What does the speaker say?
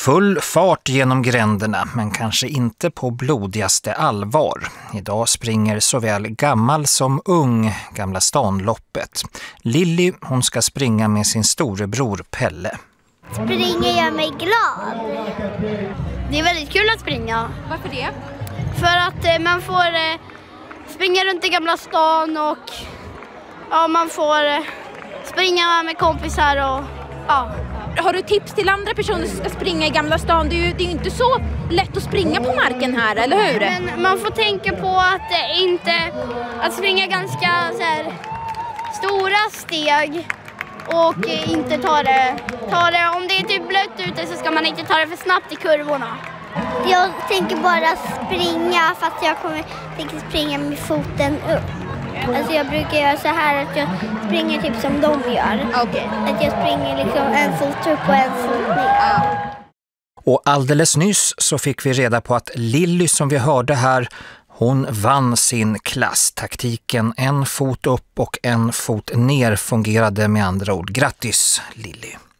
Full fart genom gränderna, men kanske inte på blodigaste allvar. Idag springer såväl gammal som ung Gamla Stanloppet. Lilly, hon ska springa med sin storebror Pelle. Springer jag mig glad. Det är väldigt kul att springa. Varför det? För att man får springa runt i Gamla stan och man får springa med kompisar och Har du tips till andra personer som ska springa i Gamla stan? Det är ju inte så lätt att springa på marken här, eller hur? Men man får tänka på att springa ganska så här, stora steg och inte ta det, om det är typ blött ute så ska man inte ta det för snabbt i kurvorna. Jag tänker bara springa fast jag tänker springa med foten upp. Alltså jag brukar göra så här att jag springer typ som de gör. Okay. Att jag springer liksom en fot upp och en fot ner. Och alldeles nyss så fick vi reda på att Lilly, som vi hörde här, hon vann sin klass. Taktiken en fot upp och en fot ner fungerade med andra ord. Grattis Lilly!